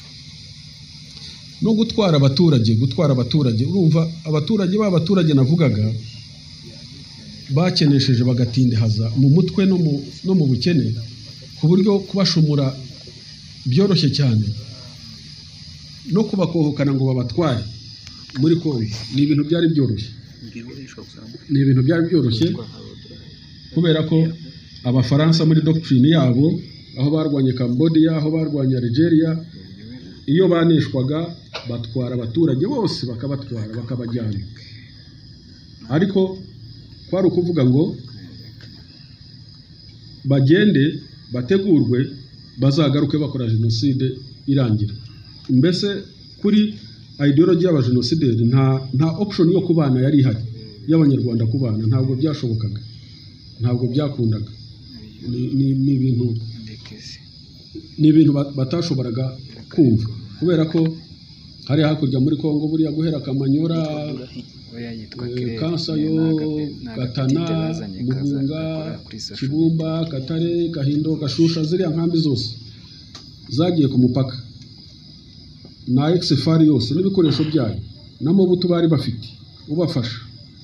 Speaker 2: No gutwara abaturage, gutwara abaturage. Urumva abaturage b'abaturage navugaga bakenesheje bagatindihaza mu mutwe no mu no mu bukene, ku buryo kubashumura byoroshye cyane, no kubakohokana ngo babatware muri Kongo ni ibintu byari byoroshye. Ni ibintu byari byoroshye kubera ko Abafaransa muri doctrine yabo, aho barwanye Cambodia, aho barwanye Algeria, iyo banishwaga batwara abaturage bose, bakabatwara bakabajyana. Ariko kwari ukuvuga ngo bagende bategurwe bazagaruke bakora jenoside irangira. Mbese kuri ideology y'abajenosideri nta nta option yo kubana yari ihari y'abanyarwanda kubana, ntabwo byashobokaga, ntabwo byakundaga. Ni ni ibintu ni ibintu batashoboraga kumva, kubera ko hari hakurya muri Kongo buriya guhera Kamanyora, Kansayo, Gatana, Mugunga, Kibumba, Katare, Kahindo, Gashusha, ziriya nkambi zose zagiye ku mupaka na exfari yose n'ibikoresho byayo n'amabuto bari bafite ubafasha.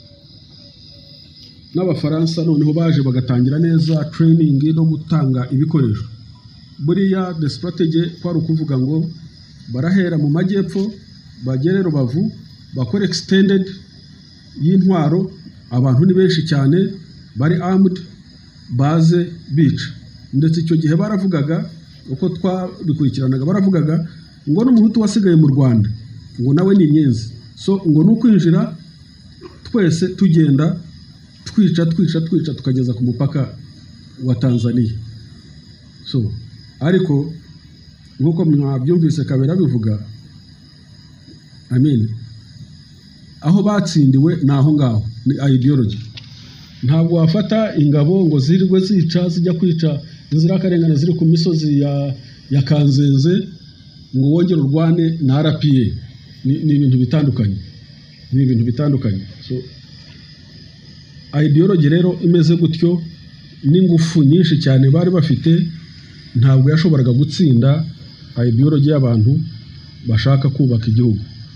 Speaker 2: N'abafaransa noneho baje bagatangira neza training no gutanga ibikoresho. Buriya the strategy kwari ukuvuga ngo barahera mu majyepfo bagere Rubavu bakora extended y'intwaro, abantu ni benshi cyane bari armed baze bica. Ndetse icyo gihe baravugaga uko twabikurikiranaga, baravugaga ngo n'umuhutu wasigaye mu Rwanda ngo nawe ni inyenzi, so ngo nukwinjira twese tugenda twica twica twica tukageza ku mupaka wa Tanzania. So ariko nkuko mwabyumvise Kabera bivuga, amen, aho batsindiwe naho ngaho ni ideology. Ntabwo wafata ingabo ngo zirirwe zica zijya kwica inzirakarengane ziri ku misozi ya ya Kanzenze ngo wongere urwane na R P A. Ni ibintu bitandukanye, ni ibintu bitandukanye. So ideology rero imeze gutyo n'ingufu nyinshi cyane bari bafite, ntabwo yashoboraga gutsinda ideology y'abantu bashaka kubaka igihugu.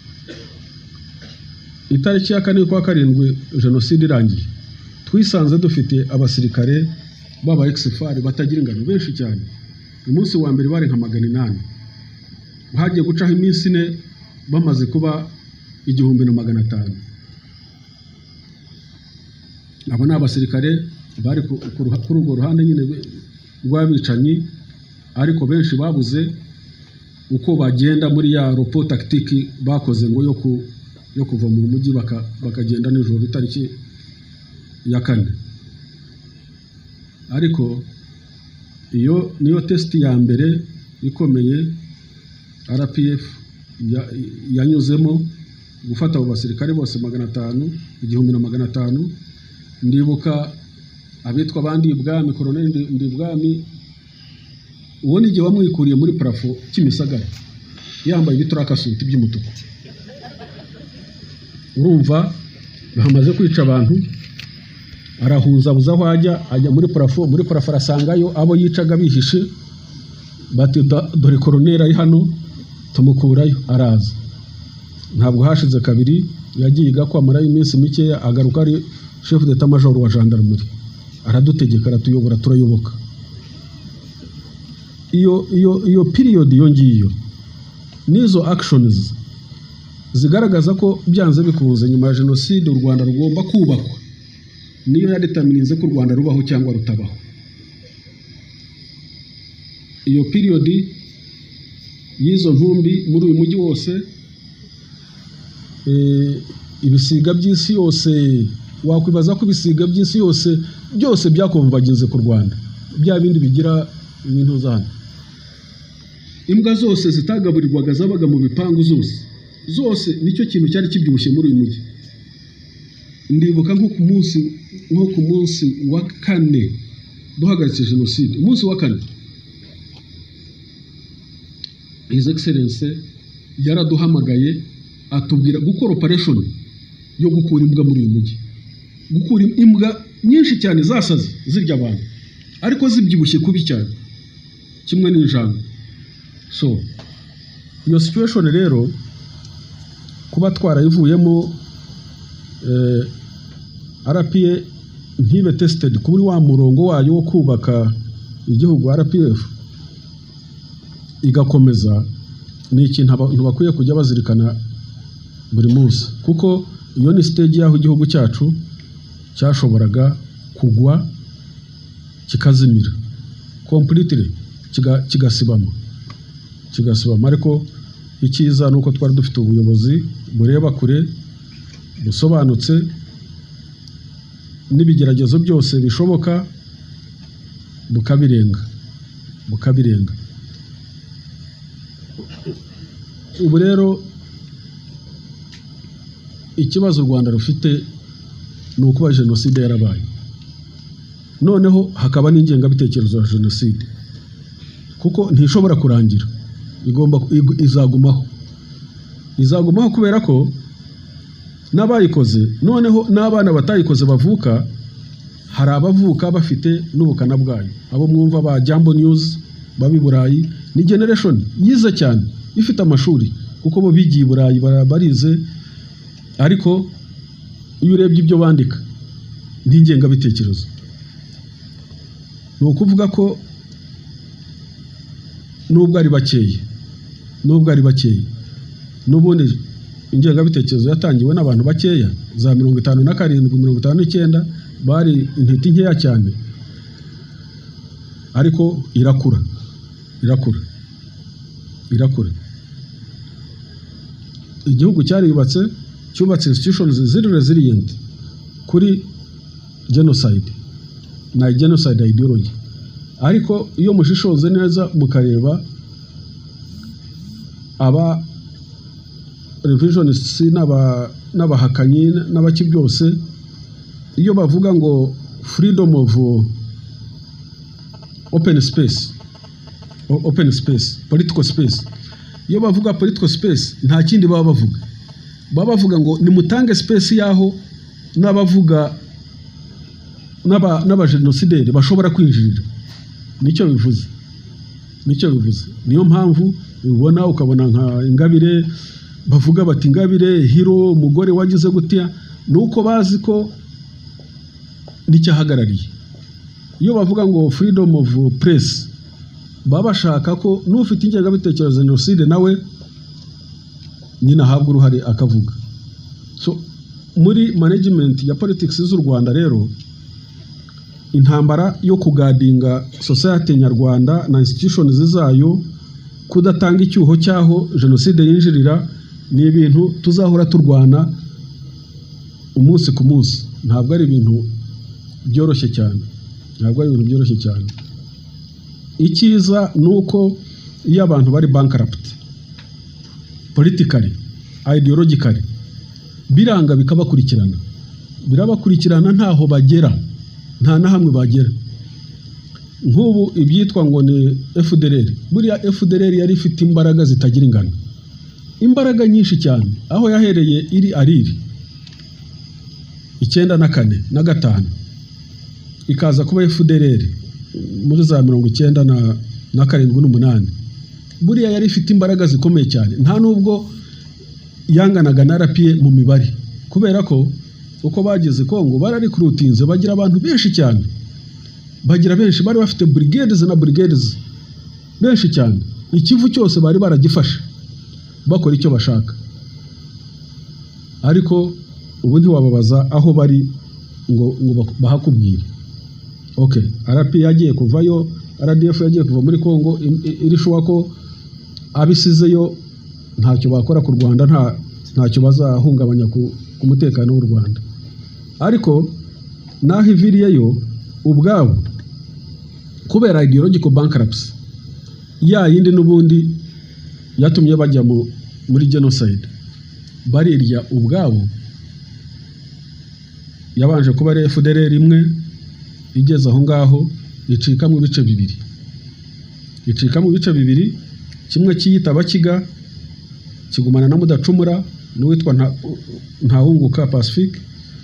Speaker 2: Itariki ya kane kwa karindwi jenoside irangiye, twisanze dufite abasirikare baba exfari batagira ingano benshi cyane. Umunsi wa mbere bari nka magana inani, hagiye gucaho iminsi ine bamaze kuba igihumbi na magana atanu. Abo ni abasirikare bari kuri urwo ruhande nyine rw'abicanyi, ariko benshi babuze uko bagenda muri ya ropo tactique bakoze ngo yo ku yo kuva mu mujyi bakagenda nijoro itariki ya kane. Ariko iyo niyo test ya mbere ikomeye R P F yanyuzemo, gufata abo basirikare bose magana atanu, igihumbi na magana atanu. Ndibuka abitwa abandi ibwami, Colonel Ndibwami, uwo ni igihe wamwikuriye muri parafo Kimisagara yambaye ibiturakasuti by'umutuku. Urumva bamaze kwica abantu, arahuza buza aho ajya ajya muri parafo, muri parafo arasangayo abo yicaga bihishe, bati dore Colonel ari hano tumukurayo, araza. Ntabwo hashize kabiri yagiye gakwamara iminsi mikeya agaruka ari chef d'état major wa gendarmerie, aradutegeka aratuyobora turayoboka. Iyo iyo iyo period yongiyo nizo actions zigaragaza ko byanze bikunze nyuma ya jenoside u Rwanda rugomba kubakwa, niyo yadetermininze ko u Rwanda rubaho cyangwa rutabaho. Iyo period yizo ntumbi muri uyu mujyi wose, eh ibisiga by'isi yose, wakwibaza ko ibisiga by'isi yose byose byakomvaginze ku Rwanda, bya bindi bigira ibintu zana. Imbwa zose zitagaburirwaga zabaga mu bipangu zose zose, nicyo kintu cyari kibyibushye muri uyu mujyi. Ndibuka nko ku munsi nko ku munsi wa kane duhagaritse jenoside, umunsi wa kane His Excellency yaraduhamagaye atubwira gukora operation yo gukura imbwa muri uyu mujyi, gukura imbwa nyinshi cyane zasaze zirya abantu, ariko zibyibushye kubi cyane kimwe n'injangwe. So iyo situation rero kuba twarayivuyemo, eh, R P A ntibe tested kuri wa murongo wayo wo kubaka igihugu, R P F igakomeza, ni ikintu abantu bakwiye kujya bazirikana buri munsi, kuko iyo ni stage yaho igihugu cyacu cyashoboraga kugwa kikazimira completely, kigasibama kigasibama. Ariko icyiza nuko twari dufite ubuyobozi bureba kure, busobanutse, n'ibigeragezo byose bishoboka bukabirenga. bukabirenga. Ubu rero ikibazo u Rwanda rufite ni ukuba jenoside yarabaye, noneho hakaba n'ingengabitekerezo ya jenoside, kuko ntishobora kurangira, igomba izagumaho izagumaho kubera ko n'abayikoze, noneho n'abana batayikoze bavuka, hari abavuka bafite n'ubukana bwayo. Abo mwumva ba Jambo News babi Burayi ni generation yize cyane ifite amashuri, kuko bo bigiye Burayi barize, ariko iyo urebye ibyo bandika n'ingengabitekerezo, ni ukuvuga ko nubwo ari bakeye nubwo ari bakeye n'ubundi ingengabitekerezo yatangiwe n'abantu bakeya, za mirongo itanu na karindwi mirongo itanu n'icyenda bari intiti nkeya cyane, ariko irakura irakura irakura igihugu cyari yubatse cyubatse institutions ziri resilient kuri genocide na genocide ideology, ariko iyo mushishoze neza mukareba aba revisionists n'aba n'abahakanyi n'abaki byose, iyo bavuga ngo freedom of open space open space political space, iyo bavuga political space nta kindi baba bavuga, baba bavuga ngo nimutange space yaho n'abavuga n'aba n'abajenosideri bashobora kwinjirira. Nicyo bivuze nicyo bivuze niyo mpamvu ubona ukabona nka Ingabire bavuga bati Ingabire hero umugore wagize gutiya, nuko bazi ko nicyahagarariye. Iyo bavuga ngo freedom of press, baba bashaka ko n'ufite ingengabitekerezo ya jenoside nawe nyine ahabwa uruhare akavuga. So muri management ya politics z'u Rwanda rero, intambara yo kugadinga society nyarwanda na institutions zayo, kudatanga icyuho cyaho jenoside yinjirira, ni ibintu tuzahora turwana umunsi ku munsi. Ntabwo ari ibintu byoroshye cyane ntabwo ari ibintu byoroshye cyane Icyiza nuko iyo abantu bari bankrupt politically ideologically, biranga bikabakurikirana birabakurikirana ntaho bagera, nta na hamwe bagera. Nk'ubu ibyitwa ngo ni F D L R, buriya F D L R yari ifite imbaraga zitagira ingano, imbaraga nyinshi cyane, aho yahereye iri ariri icyenda na kane na gatanu, ikaza kuba F D L R muri za mirongo icyenda na na karindwi n'umunani. Buriya yari ifite imbaraga zikomeye cyane, nta nubwo yanganaga na R P A mu mibare, kubera ko uko bageze Kongo bararikrutinze, bagira abantu benshi cyane, bagira benshi, bari bafite brigades na brigades benshi cyane. Ikivu cyose bari baragifashe bakora icyo bashaka, ariko ubu ntiwababaza aho bari ngo ngo bahakubwire. Okay, R P A yagiye kuvayo, R D F yagiye kuva muri Kongo, irishuwa ko abisizeyo ntacyo bakora ku Rwanda, nta ntacyo bazahungabanya ku umutekano w'u Rwanda. Ariko naho iviriyeyo ubwabo kubera ideological bankruptcy ya yindi n'ubundi yatumye bajya muri genocide, barirya ubwabo. Yabanje kuba ari F D L R imwe, igeze aho ngaho icika mu bice bibiri icika mu bice bibiri kimwe kiyita Bakiga kigumana na Mudacumura n'uwitwa nta ntahunguka Pacifique,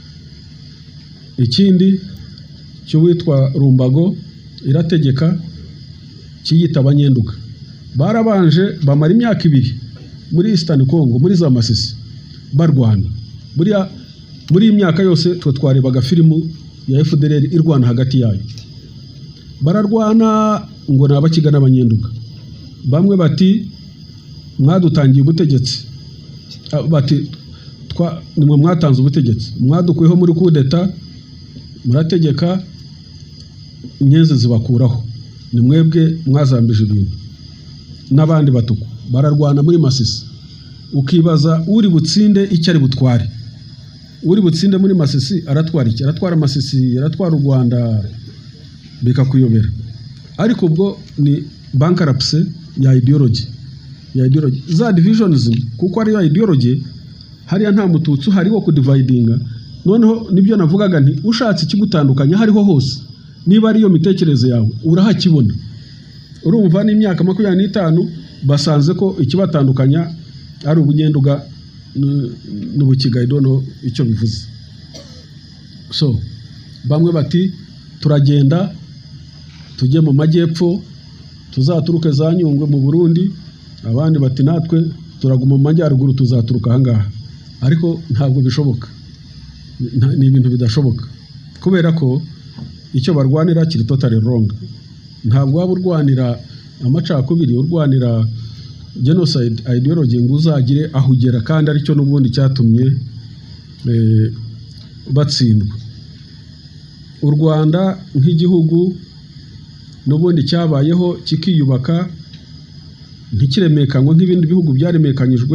Speaker 2: ikindi cyo witwa Rumbago Irategeka kiyita Abanyenduka. Barabanje bamara imyaka ibiri muri Eastern Congo, muri za Masisi barwana. Buriya muri imyaka yose twe twarebaga filmu ya F D L R irwana hagati yayo, bararwana ngo n'Abakiga n'Abanyenduka. Bamwe bati mwadutangiye ubutegetsi, bati twa nimwe mwatanze ubutegetsi, mwadukuyeho muri kudeta, murategeka inyenzi zibakuraho, ni mwebwe mwazambije ibintu. N'abandi batuku bararwana muri Masisi, ukibaza uri butsinde icyo ari butware. Uri butsinde muri Masisi aratwara iki? Aratwara Masisi, aratwara u Rwanda, bikakuyobera. ariko ubwo ni bankruptcy ya ideology ya ideology za divisionism kuko ari ya ideology hariya nta mututsi hariho kudividinga noneho nibyo navugaga nti ushatse ikigutandukanya hariho hose niba ariyo mitekerereze yawe urahakibona urumva n'imyaka makumyabiri n'itanu basanze ko ikibatandukanya ari ubunyenduga n'ubukigayi dono icyo bivuze so bamwe bati turagenda tujye mu majyepfo tuzaturuke za Nyungwe mu Burundi abandi bati natwe turaguma mu majyaruguru tuzaturuka ahangaha ariko ntabwo bishoboka ni ibintu bidashoboka kubera ko icyo barwanira kiri totally wrong ntabwo waba urwanira amacakubiri urwanira genocide ideology ngo uzagire aho ugera kandi aricyo n'ubundi cyatumye eh, batsindwa u Rwanda nk'igihugu n'ubundi cyabayeho kikiyubaka ntikiremekanywe nk'ibindi bihugu byaremekanyijwe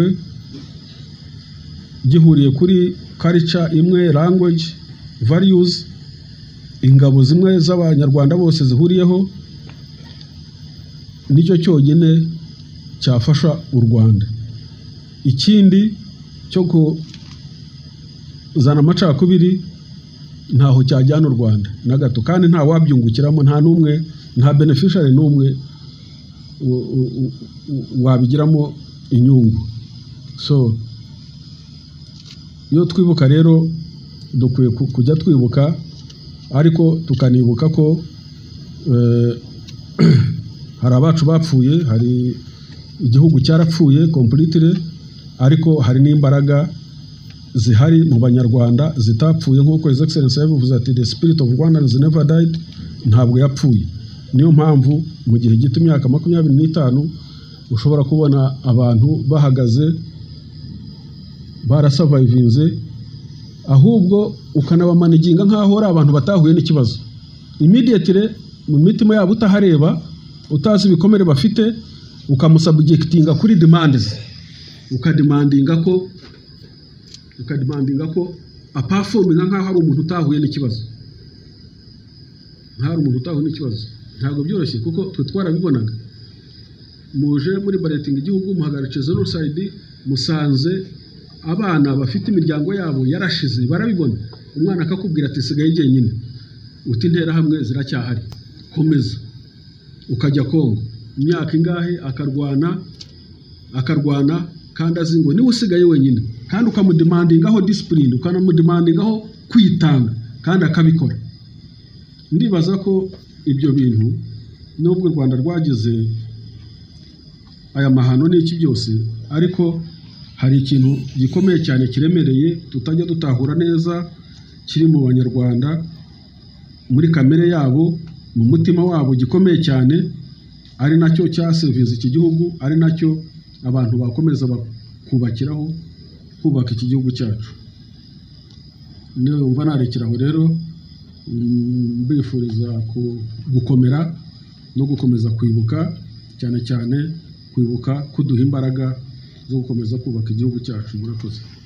Speaker 2: gihuriye kuri culture imwe language values ingabo zimwe z'abanyarwanda bose zihuriyeho nicyo cyonyine cyafasha u Rwanda ikindi cyo kuzana amacakubiri ntaho cyajyana u Rwanda na gato kandi nta wabyungukiramo nta numwe nta beneficiary numwe wabigiramo inyungu so iyo twibuka rero dukwiye kujya twibuka ariko tukanibuka ko hari abacu bapfuye hari igihugu cyarapfuye completely ariko hari n'imbaraga zihari mu banyarwanda zitapfuye nk'uko His Excellency yavuze ati the spirit of Rwandans never died ntabwo yapfuye niyo mpamvu mu gihe gito imyaka makumyabiri n'itanu ushobora kubona abantu bahagaze barasavayivinze ahubwo ukanabamaniginga nk'aho ari abantu batahuye n'ikibazo immediately mu mitima yabo utahareba utazi ibikomere bafite ukamusubjectinga kuri demands ukademandinga ko ukademandinga ko aperforminga nk'aho ari umuntu utahuye n'ikibazo nta umuntu utahuye n'ikibazo ntabwo byoroshye kuko twe twarabibonaga muje muri barating igihugu muhagarike genocide musanze abana bafite imiryango yabo yarashize barabibona umwana akakubwira ati sigaye jyenyine uti ntera hamwe ziracyahari komeza ukajya Kongo imyaka ingahe akarwana akarwana kandi azingo niwe usigaye wenyine kandi ukamudemandingaho discipline ukanamudemandingaho kwitanga kandi akabikora ndibaza ko ibyo bintu nubwo u Rwanda rwagize aya mahano n'iki byose ariko hari ikintu gikomeye cyane kiremereye tutajya dutahura neza kiri mu banyarwanda muri kamere yabo mu mutima wabo gikomeye cyane ari nacyo cyaservice iki gihugu ari nacyo abantu bakomeza bakubakiraho kubaka iki gihugu cyacu niyo umva narekeraho rero mbifuriza gukomera no gukomeza kwibuka cyane cyane kwibuka kuduha imbaraga zo gukomeza kubaka igihugu cyacu murakoze.